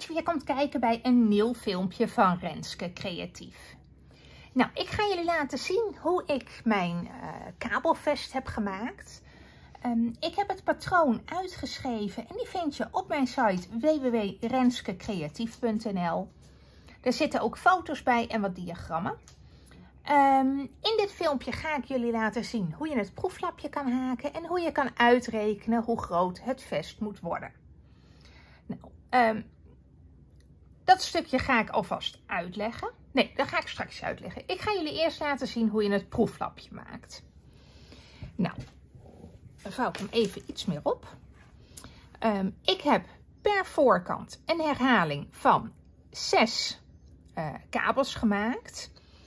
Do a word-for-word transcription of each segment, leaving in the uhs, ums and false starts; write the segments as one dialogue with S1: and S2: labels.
S1: dat je weer komt kijken bij een nieuw filmpje van Renske Creatief. Nou, ik ga jullie laten zien hoe ik mijn uh, kabelvest heb gemaakt. Um, ik heb het patroon uitgeschreven en die vind je op mijn site w w w punt renske creatief punt n l. Er zitten ook foto's bij en wat diagrammen. Um, in dit filmpje ga ik jullie laten zien hoe je het proeflapje kan haken en hoe je kan uitrekenen hoe groot het vest moet worden. Nou, um, dat stukje ga ik alvast uitleggen. Nee, dat ga ik straks uitleggen. Ik ga jullie eerst laten zien hoe je het proeflapje maakt. Nou, dan vouw ik hem even iets meer op. Um, ik heb per voorkant een herhaling van zes uh, kabels gemaakt.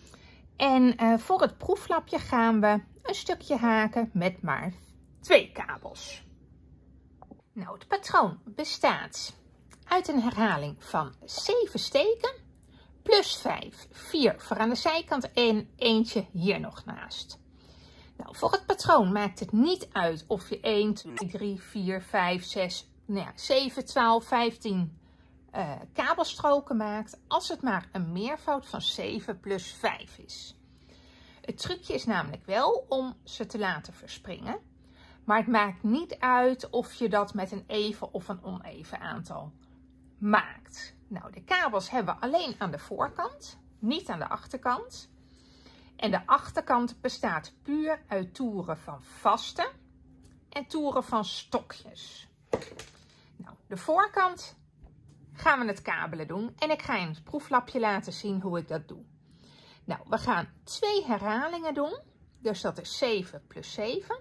S1: En uh, voor het proeflapje gaan we een stukje haken met maar twee kabels. Nou, het patroon bestaat uit een herhaling van zeven steken plus vijf, vier voor aan de zijkant en eentje hier nog naast. Nou, voor het patroon maakt het niet uit of je één, twee, drie, vier, vijf, zes, nou ja, zeven, twaalf, vijftien uh, kabelstroken maakt, als het maar een meervoud van zeven plus vijf is. Het trucje is namelijk wel om ze te laten verspringen, maar het maakt niet uit of je dat met een even of een oneven aantal maakt. Nou, de kabels hebben we alleen aan de voorkant, niet aan de achterkant. En de achterkant bestaat puur uit toeren van vaste en toeren van stokjes. Nou, de voorkant gaan we het kabelen doen en ik ga in het proeflapje laten zien hoe ik dat doe. Nou, we gaan twee herhalingen doen, dus dat is zeven plus zeven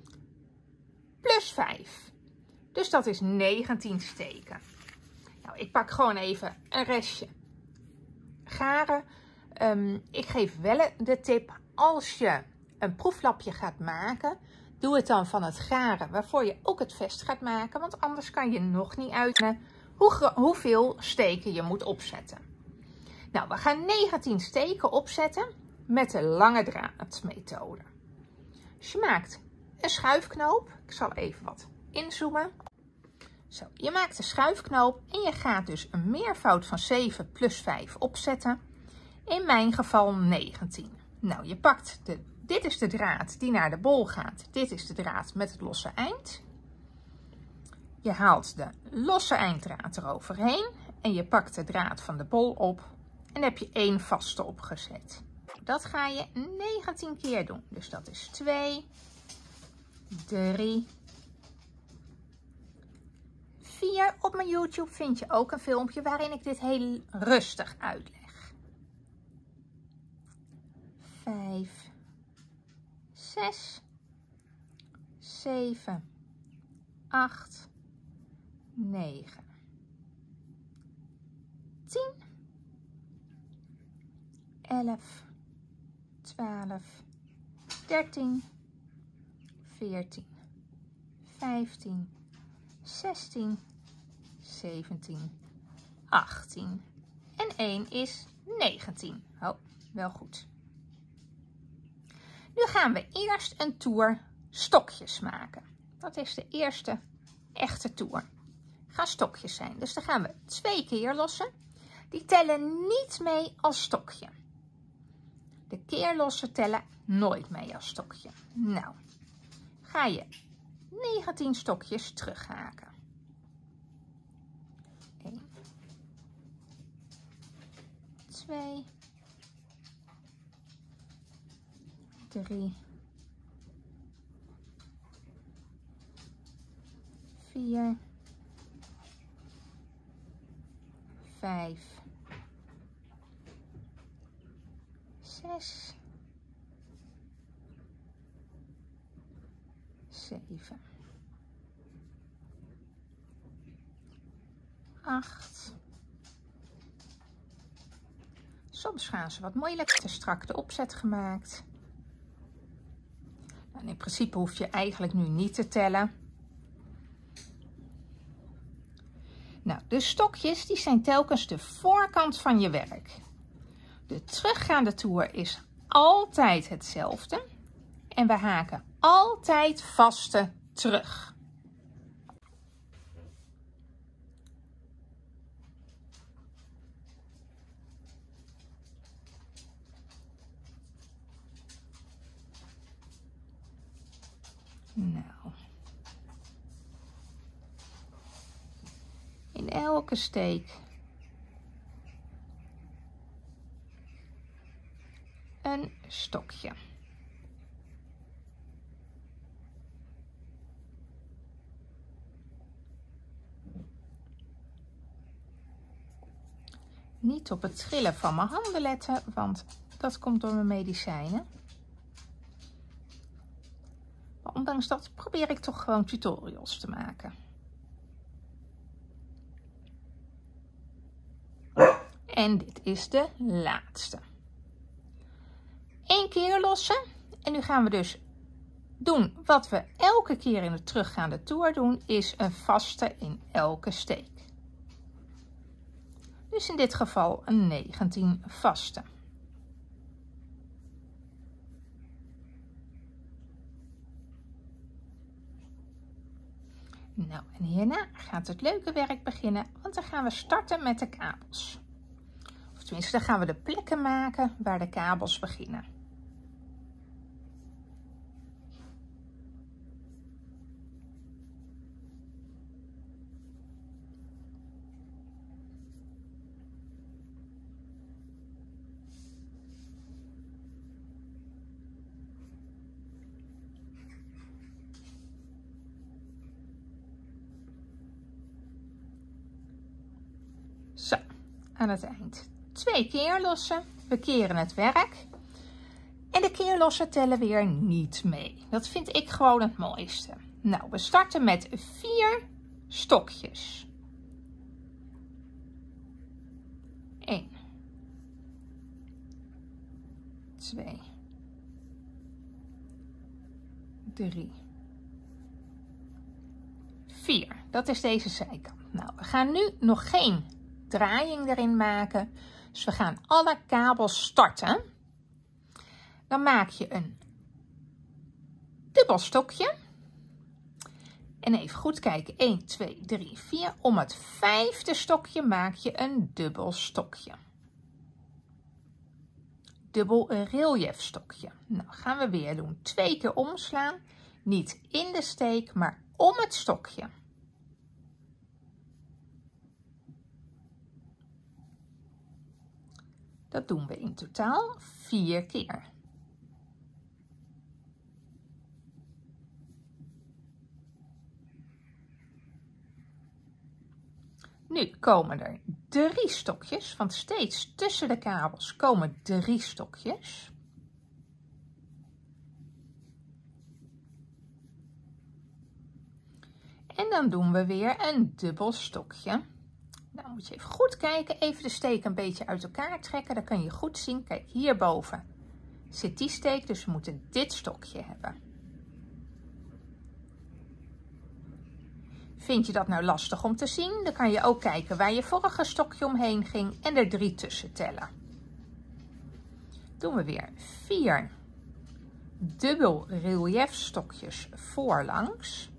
S1: plus vijf. Dus dat is negentien steken. Nou, ik pak gewoon even een restje garen. Um, ik geef wel de tip, als je een proeflapje gaat maken, doe het dan van het garen waarvoor je ook het vest gaat maken. Want anders kan je nog niet uitrekenen hoe, hoeveel steken je moet opzetten. Nou, we gaan negentien steken opzetten met de lange draad methode. Dus je maakt een schuifknoop. Ik zal even wat inzoomen. Zo, je maakt een schuifknoop en je gaat dus een meervoud van zeven plus vijf opzetten. In mijn geval negentien. Nou, je pakt de, dit is de draad die naar de bol gaat. Dit is de draad met het losse eind. Je haalt de losse einddraad eroverheen en je pakt de draad van de bol op en heb je één vaste opgezet. Dat ga je negentien keer doen. Dus dat is twee, drie, vier. Op mijn YouTube vind je ook een filmpje waarin ik dit heel rustig uitleg. vijf, zes, zeven, acht, negen, tien, elf, twaalf, dertien, veertien, vijftien, zestien, zeventien, achttien en één is negentien. Oh, wel goed. Nu gaan we eerst een toer stokjes maken. Dat is de eerste echte toer. Gaan stokjes zijn. Dus dan gaan we twee keer lossen. Die tellen niet mee als stokje. De keerlossen tellen nooit mee als stokje. Nou, ga je negentien stokjes terughaken. één, twee, drie, vier, vijf, zes, zeven, acht. Soms gaan ze wat moeilijk, te strak de opzet gemaakt. En in principe hoef je eigenlijk nu niet te tellen. Nou, de stokjes die zijn telkens de voorkant van je werk. De teruggaande toer is altijd hetzelfde. En we haken altijd vaste terug. Nou. In elke steek een stokje. Niet op het trillen van mijn handen letten, want dat komt door mijn medicijnen. Maar ondanks dat probeer ik toch gewoon tutorials te maken. En dit is de laatste. Eén keer lossen. En nu gaan we dus doen wat we elke keer in de teruggaande toer doen, is een vaste in elke steek. Dus in dit geval een negentien vaste. Nou, en hierna gaat het leuke werk beginnen, want dan gaan we starten met de kabels. Of tenminste, dan gaan we de plekken maken waar de kabels beginnen. Zo, aan het eind twee keer lossen. We keren het werk. En de keerlossen tellen weer niet mee. Dat vind ik gewoon het mooiste. Nou, we starten met vier stokjes. één. twee. drie. vier. Dat is deze zijkant. Nou, we gaan nu nog geen draaiing erin maken. Dus we gaan alle kabels starten. Dan maak je een dubbel stokje. En even goed kijken. één, twee, drie, vier. Om het vijfde stokje maak je een dubbel stokje. Dubbel relief stokje. Nou gaan we weer doen. Twee keer omslaan. Niet in de steek, maar om het stokje. Dat doen we in totaal vier keer. Nu komen er drie stokjes, want steeds tussen de kabels komen drie stokjes. En dan doen we weer een dubbel stokje. Nou moet je even goed kijken, even de steek een beetje uit elkaar trekken. Dan kan je goed zien, kijk hierboven zit die steek, dus we moeten dit stokje hebben. Vind je dat nou lastig om te zien, dan kan je ook kijken waar je vorige stokje omheen ging en er drie tussen tellen. Doen we weer vier dubbel relief stokjes voorlangs.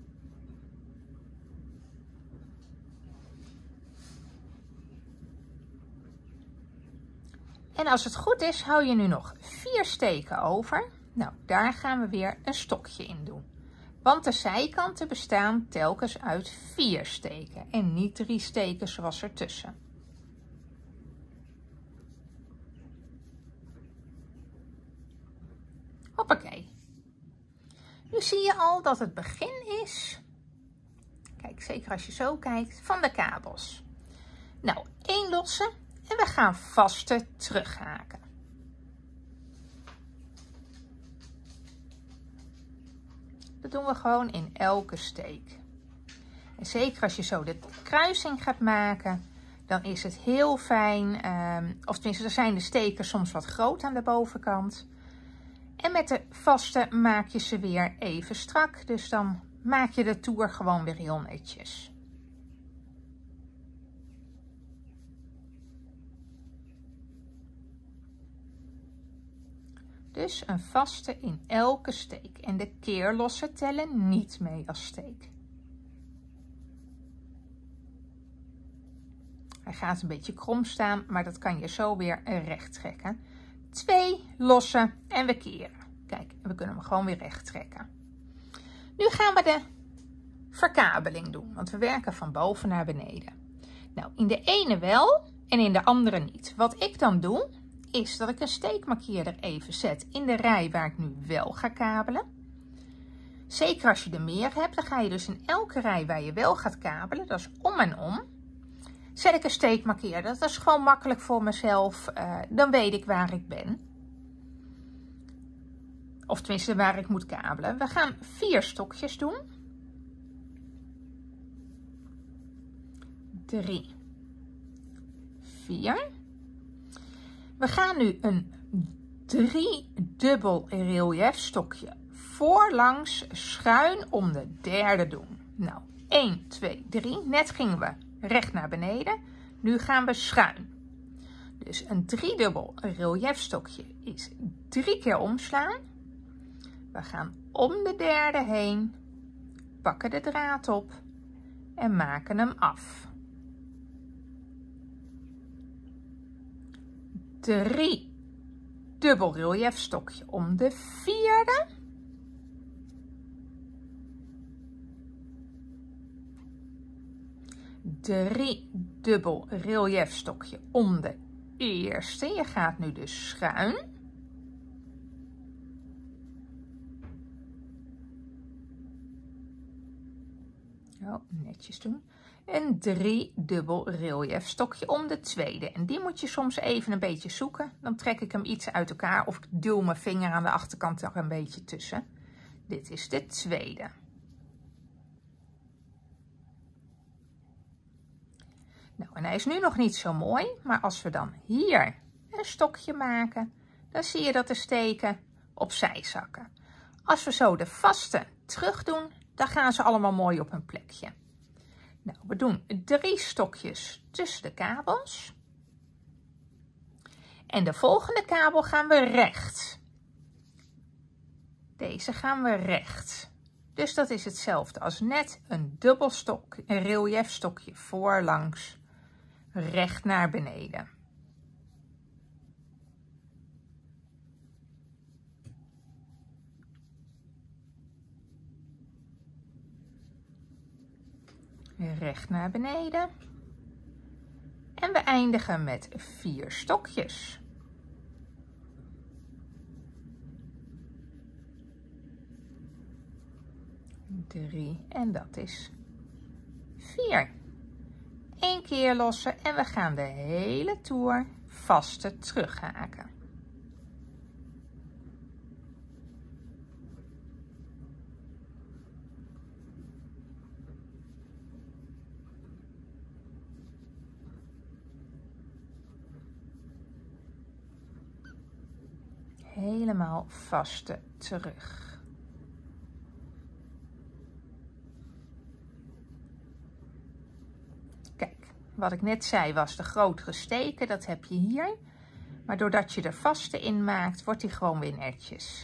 S1: En als het goed is, hou je nu nog vier steken over. Nou, daar gaan we weer een stokje in doen. Want de zijkanten bestaan telkens uit vier steken en niet drie steken zoals ertussen. Hoppakee. Nu zie je al dat het begin is, kijk zeker als je zo kijkt, van de kabels. Nou, één losse. En we gaan vaste terughaken. Dat doen we gewoon in elke steek. En zeker als je zo de kruising gaat maken, dan is het heel fijn. Um, of tenminste, er zijn de steken soms wat groot aan de bovenkant. En met de vaste maak je ze weer even strak. Dus dan maak je de toer gewoon weer heel netjes. Dus een vaste in elke steek. En de keerlossen tellen niet mee als steek. Hij gaat een beetje krom staan, maar dat kan je zo weer recht trekken. Twee lossen en we keren. Kijk, we kunnen hem gewoon weer recht trekken. Nu gaan we de verkabeling doen, want we werken van boven naar beneden. Nou, in de ene wel en in de andere niet. Wat ik dan doe, is dat ik een steekmarkeerder even zet in de rij waar ik nu wel ga kabelen. Zeker als je er meer hebt, dan ga je dus in elke rij waar je wel gaat kabelen, dat is om en om, zet ik een steekmarkeerder. Dat is gewoon makkelijk voor mezelf, uh, dan weet ik waar ik ben. Of tenminste waar ik moet kabelen. We gaan vier stokjes doen. drie, vier. We gaan nu een drie dubbel relief stokje voorlangs schuin om de derde doen. Nou, één, twee, drie. Net gingen we recht naar beneden. Nu gaan we schuin. Dus een drie dubbel relief stokje is drie keer omslaan. We gaan om de derde heen, pakken de draad op en maken hem af. Drie dubbel relief stokje om de vierde. Drie dubbel relief stokje om de eerste. Je gaat nu dus schuin. Oh, netjes doen. Een drie dubbel relief stokje om de tweede. En die moet je soms even een beetje zoeken. Dan trek ik hem iets uit elkaar of ik duw mijn vinger aan de achterkant er een beetje tussen. Dit is de tweede. Nou, en hij is nu nog niet zo mooi, maar als we dan hier een stokje maken, dan zie je dat de steken opzij zakken. Als we zo de vaste terug doen, dan gaan ze allemaal mooi op hun plekje. Nou, we doen drie stokjes tussen de kabels. En de volgende kabel gaan we recht. Deze gaan we recht. Dus dat is hetzelfde als net een dubbel stok, een relief stokje voorlangs, recht naar beneden. Recht naar beneden. En we eindigen met vier stokjes. Drie en dat is vier. Eén keer lossen en we gaan de hele toer vaste terughaken. Helemaal vaste terug. Kijk, wat ik net zei was de grotere steken, dat heb je hier. Maar doordat je er vaste in maakt, wordt die gewoon weer netjes.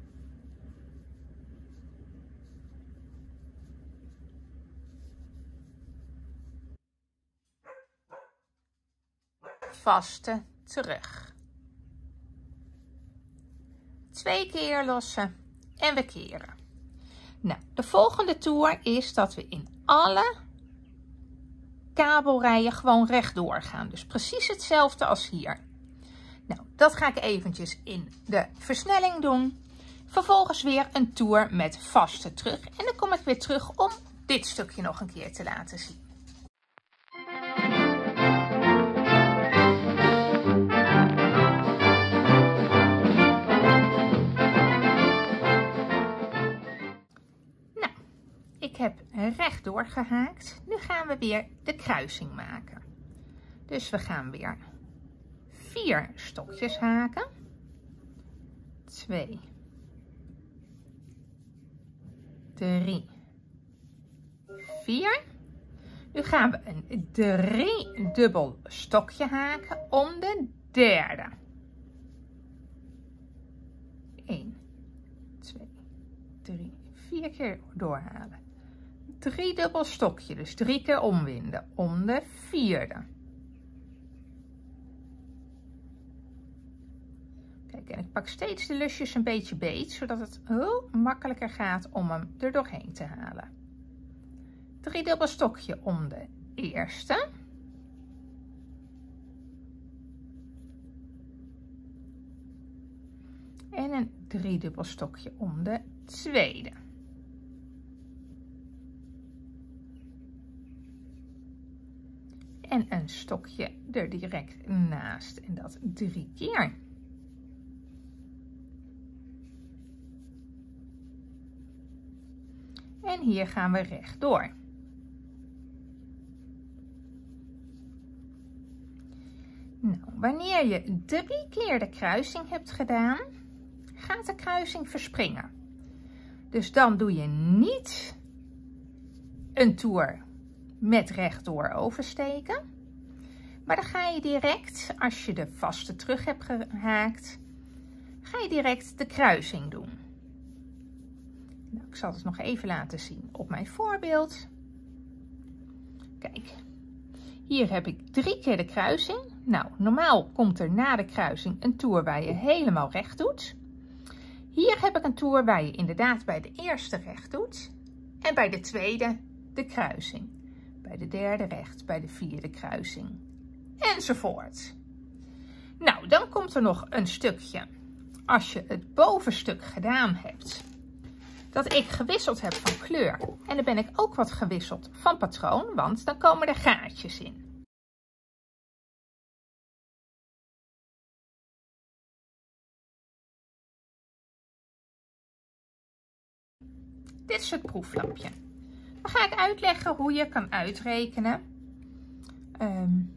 S1: Vaste terug. Twee keer lossen en we keren. Nou, de volgende toer is dat we in alle kabelrijen gewoon rechtdoor gaan. Dus precies hetzelfde als hier. Nou, dat ga ik eventjes in de versnelling doen. Vervolgens weer een toer met vaste terug. En dan kom ik weer terug om dit stukje nog een keer te laten zien. Ik heb rechtdoor gehaakt. Nu gaan we weer de kruising maken. Dus we gaan weer vier stokjes haken. Twee. Drie. Vier. Nu gaan we een drie dubbel stokje haken om de derde. Eén. Twee. Drie. Vier keer doorhalen. Drie dubbel stokje, dus drie keer omwinden om de vierde. Kijk, Kijk, en ik pak steeds de lusjes een beetje beet, zodat het heel makkelijker gaat om hem er doorheen te halen. Driedubbel stokje om de eerste. En een driedubbel stokje om de tweede. En een stokje er direct naast en dat drie keer. En hier gaan we rechtdoor. Nou, wanneer je drie keer de kruising hebt gedaan, gaat de kruising verspringen. Dus dan doe je niet een toer met rechtdoor oversteken, maar dan ga je direct, als je de vaste terug hebt gehaakt, ga je direct de kruising doen. Nou, ik zal het nog even laten zien op mijn voorbeeld. Kijk, hier heb ik drie keer de kruising. Nou, normaal komt er na de kruising een toer waar je helemaal recht doet. Hier heb ik een toer waar je inderdaad bij de eerste recht doet en bij de tweede de kruising. Bij de derde recht, bij de vierde kruising enzovoort. Nou, dan komt er nog een stukje, als je het bovenstuk gedaan hebt, dat ik gewisseld heb van kleur. En dan ben ik ook wat gewisseld van patroon, want dan komen er gaatjes in. Dit is het proeflampje. Dan ga ik uitleggen hoe je kan uitrekenen um,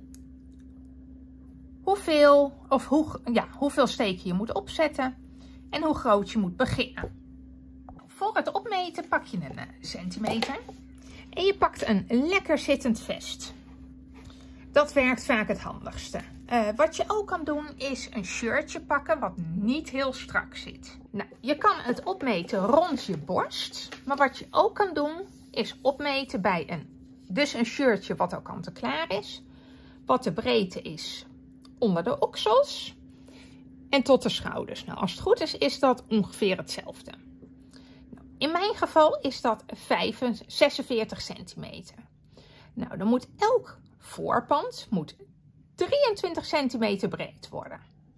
S1: hoeveel, of hoe, ja, hoeveel steken je moet opzetten en hoe groot je moet beginnen. Voor het opmeten pak je een uh, centimeter en je pakt een lekker zittend vest. Dat werkt vaak het handigste. Uh, wat je ook kan doen is een shirtje pakken wat niet heel strak zit. Nou, je kan het opmeten rond je borst, maar wat je ook kan doen is opmeten bij een, dus een shirtje wat al kant en klaar is, wat de breedte is onder de oksels en tot de schouders. Nou, als het goed is, is dat ongeveer hetzelfde. Nou, in mijn geval is dat zesenveertig centimeter. Nou, dan moet elk voorpand moet drieëntwintig centimeter breed worden.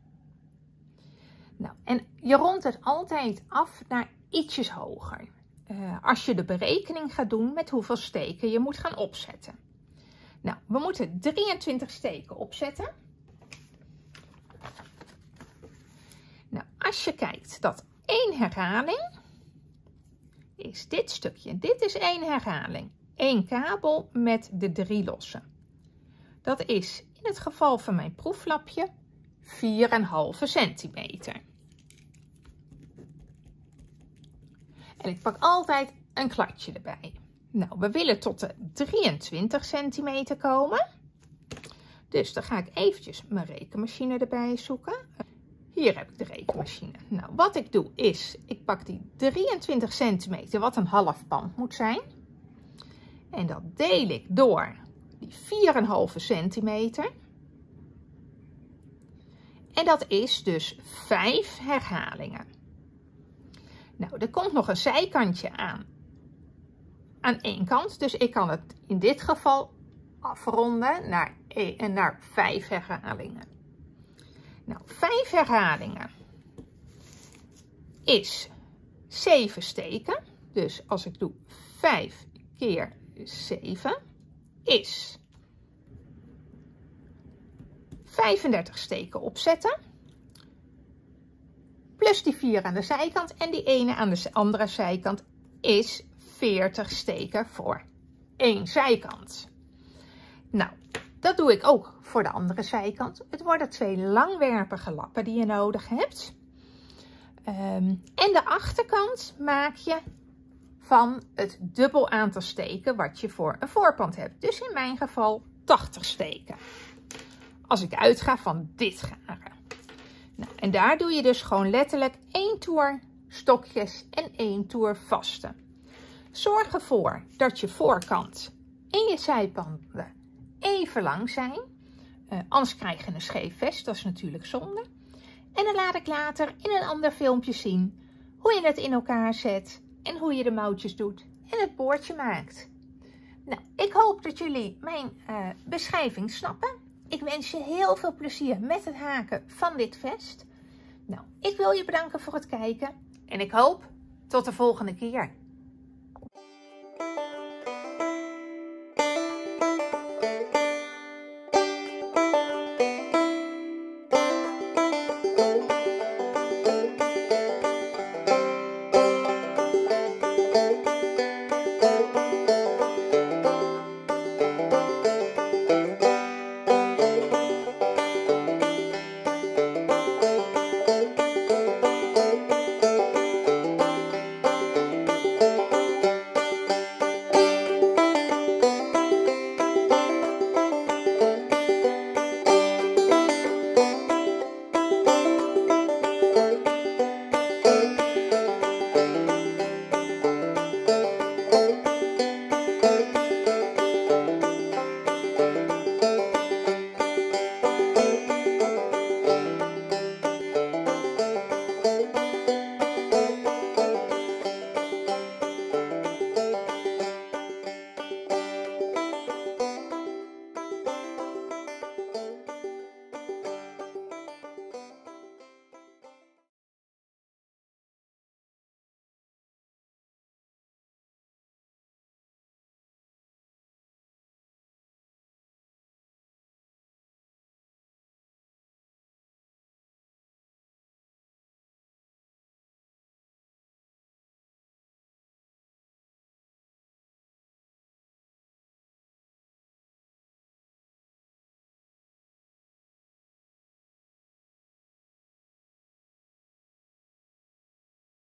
S1: Nou, en je rondt het altijd af naar ietsjes hoger. Uh, als je de berekening gaat doen met hoeveel steken je moet gaan opzetten. Nou, we moeten drieëntwintig steken opzetten. Nou, als je kijkt dat één herhaling is dit stukje. Dit is één herhaling. één kabel met de drie losse. Dat is in het geval van mijn proeflapje vier komma vijf centimeter. En ik pak altijd een kladje erbij. Nou, we willen tot de drieëntwintig centimeter komen. Dus dan ga ik eventjes mijn rekenmachine erbij zoeken. Hier heb ik de rekenmachine. Nou, wat ik doe is, ik pak die drieëntwintig centimeter, wat een half pand moet zijn. En dat deel ik door die vier komma vijf centimeter. En dat is dus vijf herhalingen. Nou, er komt nog een zijkantje aan. Aan één kant. Dus ik kan het in dit geval afronden naar, naar vijf herhalingen. Nou, vijf herhalingen is zeven steken. Dus als ik doe vijf keer zeven is vijfendertig steken opzetten. Plus die vier aan de zijkant en die ene aan de andere zijkant is veertig steken voor één zijkant. Nou, dat doe ik ook voor de andere zijkant. Het worden twee langwerpige lappen die je nodig hebt. Um, en de achterkant maak je van het dubbel aantal steken wat je voor een voorpand hebt. Dus in mijn geval tachtig steken. Als ik uitga van dit garen. Nou, en daar doe je dus gewoon letterlijk één toer stokjes en één toer vaste. Zorg ervoor dat je voorkant en je zijpanden even lang zijn. Uh, anders krijg je een scheef vest, dat is natuurlijk zonde. En dan laat ik later in een ander filmpje zien hoe je het in elkaar zet en hoe je de mouwtjes doet en het boordje maakt. Nou, ik hoop dat jullie mijn uh, beschrijving snappen. Ik wens je heel veel plezier met het haken van dit vest. Nou, ik wil je bedanken voor het kijken en ik hoop tot de volgende keer.